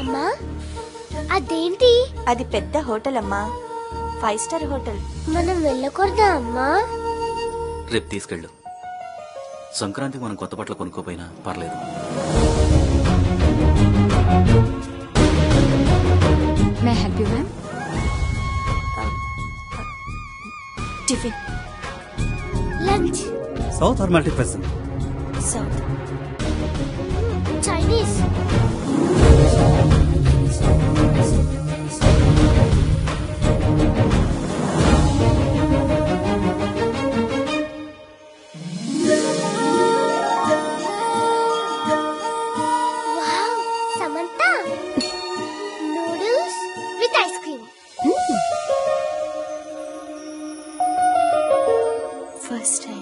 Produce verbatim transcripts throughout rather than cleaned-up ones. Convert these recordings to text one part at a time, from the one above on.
అమ్మా అదేంటి? అది పెద్ద హోటల్ అమ్మా, ఫైవ్ స్టార్ హోటల్. మనం వెళ్ళకూడదా అమ్మా? రేపు తీసుకెళ్ళు. సంక్రాంతికి మనం కొత్త బట్టలు కొనుక్కోపోయినా పర్లేదు. May help you ma'am? Tiffin, lunch. South or multi present? South. Chinese. Wow, Samantha. Noodles with ice cream. First time.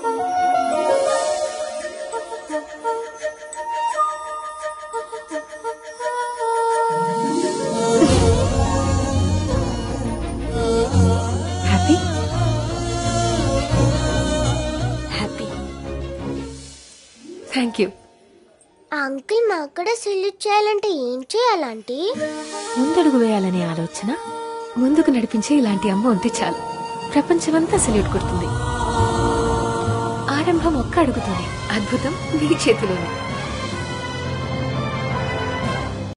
Happy? Happy. Thank you. ఆ అంకుల్ మా అక్కడ సెల్యూట్ చేయాలంటే ఏం చేయాలంటే? ముందడుగు వేయాలనే ఆలోచన ముందుకు నడిపించే ఇలాంటి అమ్మ ఉంటే చాలు, ప్రపంచమంతా సెల్యూట్ కొడుతుంది. ఆరంభం ఒక్క అడుగుతోనే, అద్భుతం మీ చేతిలోనే.